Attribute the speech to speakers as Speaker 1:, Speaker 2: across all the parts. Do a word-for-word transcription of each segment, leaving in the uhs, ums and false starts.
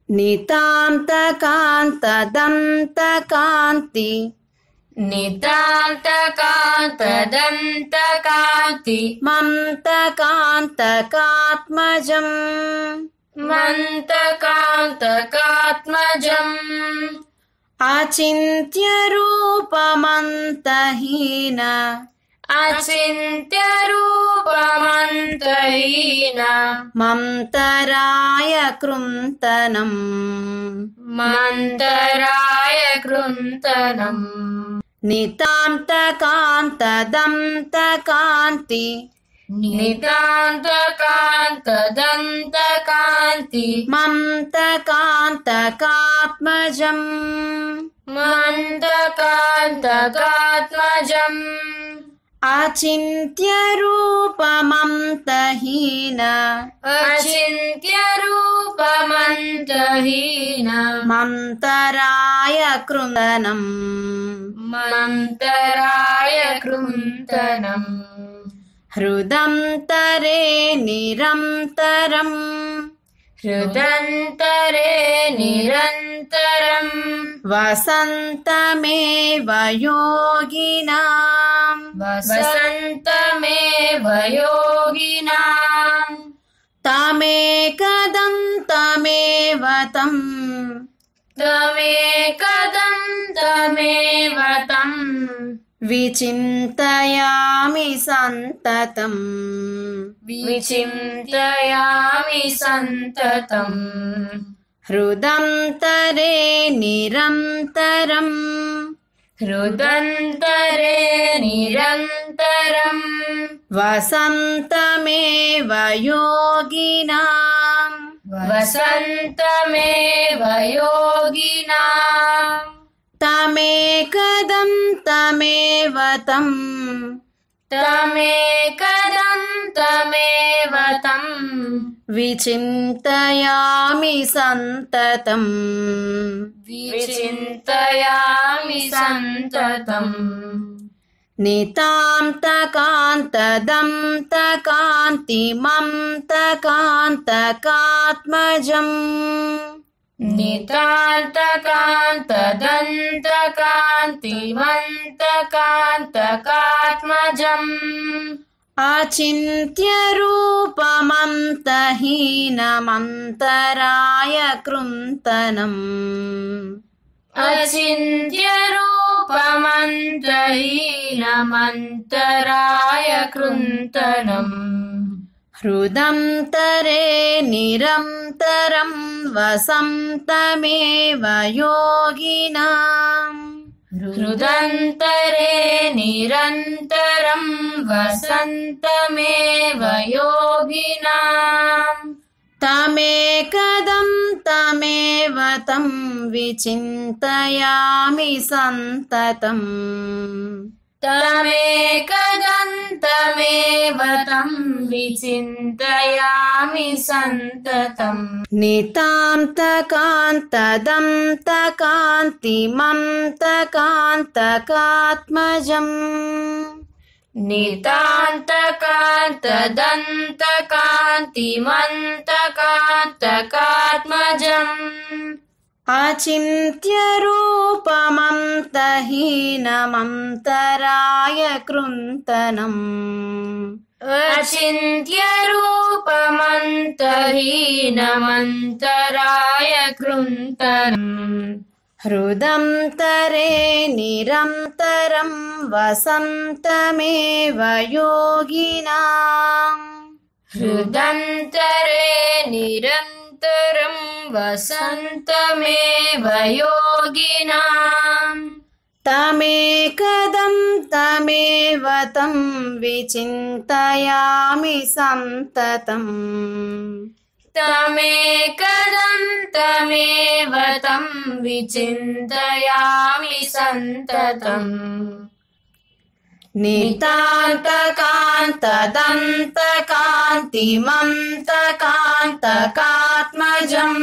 Speaker 1: नितान्तकान्तदन्तकान्ति
Speaker 2: नितान्तकान्तदन्तकान्ति
Speaker 1: मन्तकान्तकात्मजम्
Speaker 2: मन्तकान्तकात्मजम्
Speaker 1: अचिन्त्यरूपमन्तहीन
Speaker 2: अचिन्त्यरूपमन्तहीन
Speaker 1: मन्तराय कृन्तनम्
Speaker 2: मन्तराय कृन्तनम्
Speaker 1: नितान्तकान्तदन्तकान्ति
Speaker 2: नितान्तकान्तदन्तकान्ति
Speaker 1: मन्तकान्तकात्मजम्
Speaker 2: मन्तकान्तकात्मजम्
Speaker 1: अचिन्त्यरूपमन्तहीन
Speaker 2: अचिन्त्यरूपमन्तहीन
Speaker 1: मन्तराय कृन्तनम्
Speaker 2: मन्तराय कृन्तनम्
Speaker 1: हृदन्तरे निरन्तरम्
Speaker 2: हृदन्तरे निरन्तरम्
Speaker 1: वसन्तमेव योगिनाम्
Speaker 2: वसन्तमेव योगिनाम्
Speaker 1: तमेकदन्तमेव तम्
Speaker 2: तमेकदन्तमेव तम्
Speaker 1: विचिन्तयामि सन्ततम्
Speaker 2: विचिन्तयामि सन्ततम्
Speaker 1: हृदन्तरे निरन्तरम्
Speaker 2: हृदन्तरे निरन्तरम्
Speaker 1: वसन्तमेव योगिनाम्
Speaker 2: वसन्तमेव योगिनाम्
Speaker 1: तमेकदन्तमेव तम्
Speaker 2: तमेकदन्तमेव तम्
Speaker 1: विचिन्तयामि सन्ततम्
Speaker 2: विचिन्तयामि सन्ततम्
Speaker 1: नितान्तकान्तदन्तकान्तिमन्तकान्तकात्मजम्
Speaker 2: नितान्तकान्तदन्तकान्तिमन्तकान्तकात्मजम्
Speaker 1: अचिन्त्यरूपमन्तहीनमन्तराय कृन्तनम्
Speaker 2: अचिन्त्यरूपमन्तहीनमन्तराय कृन्तनम्
Speaker 1: हृदन्तरे निरन्तरं वसन्तमेव योगिनाम्
Speaker 2: हृदन्तरे निरन्तरं वसन्तमेव योगिनाम्
Speaker 1: तमेकदन्तमेव तं विचिन्तयामि सन्ततम्
Speaker 2: तमेकदन्तमेव तं विचिन्तयामि सन्ततम्
Speaker 1: नितान्तकान्तदन्तकान्तिमन्तकान्तकात्मजम्
Speaker 2: नितान्तकान्तदन्तकान्तिमन्तकान्तकात्मजम्
Speaker 1: अचिन्त्यरूपमन्तहीनमन्तराय कृन्तनम्
Speaker 2: अचिन्त्यरूपमन्तहीनमन्तराय कृन्तनम्
Speaker 1: हृदन्तरे निरन्तरं वसन्तमेव योगिनाम्
Speaker 2: हृदन्तरे निरन्तरं वसन्तमेव योगिनाम्
Speaker 1: तमेकदन्तमेव तं विचिन्तयामि सन्ततम्
Speaker 2: तमेकदन्तमेव तं विचिन्तयामि सन्ततम्
Speaker 1: नितान्तकान्तदन्तकान्तिमन्तकान्तकात्मजम्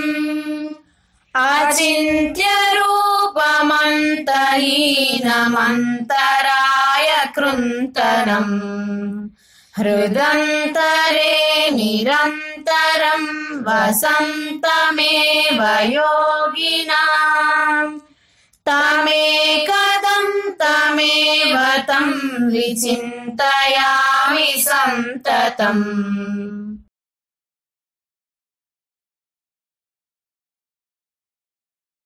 Speaker 1: अचिन्त्यरूपमन्तहीनमन्तराय कृन्तनम् हृदन्तरे निरन्तरं वसन्तमेव योगिनाम् तमेकदं तमेव तं विचिन्तयामि सन्ततम्।